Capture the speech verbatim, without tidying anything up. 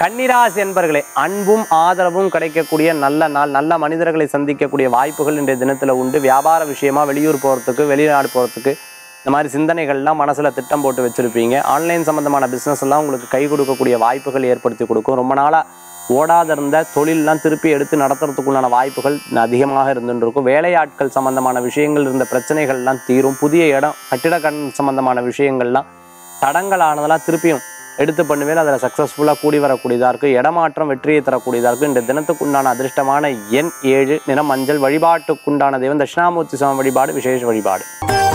கன்னிராசி என்பர்களே, அன்பும் ஆதரவும் கிடைக்கக்கூடிய நல்ல நாள். நல்ல மனிதர்களை சந்திக்கக்கூடிய வாய்ப்புகள் இன்றைய தினத்தில் உண்டு. வியாபார விஷயமா வெளியூர் போகிறதுக்கு, வெளிநாடு போகிறதுக்கு இந்த மாதிரி சிந்தனைகள்லாம் மனசில் திட்டம் போட்டு வச்சுருப்பீங்க. ஆன்லைன் சம்மந்தமான பிஸ்னஸ் எல்லாம் உங்களுக்கு கை கொடுக்கக்கூடிய வாய்ப்புகள் ஏற்படுத்தி கொடுக்கும். ரொம்ப நாளாக ஓடாத இருந்த தொழிலெலாம் திருப்பி எடுத்து நடத்துறதுக்குண்டான வாய்ப்புகள் அதிகமாக இருந்துட்டு இருக்கும். வேலையாட்கள் சம்மந்தமான விஷயங்கள் இருந்த பிரச்சனைகள்லாம் தீரும். புதிய இடம், கட்டிடக்கண் சம்மந்தமான விஷயங்கள்லாம் தடங்கள் ஆனதெல்லாம் திருப்பியும் எடுத்து பண்ணுவேன். அதில் சக்ஸஸ்ஃபுல்லாக கூடி வரக்கூடியதாக இருக்குது. இடமாற்றம் வெற்றியை தரக்கூடியதாக இருக்குது. இந்த தினத்துக்குண்டான அதிர்ஷ்டமான எண் ஏழு, நிறம் மஞ்சள். வழிபாட்டுக்குண்டான தெய்வம் தட்சிணாமூர்த்தி சுவாமி வழிபாடு விசேஷ வழிபாடு.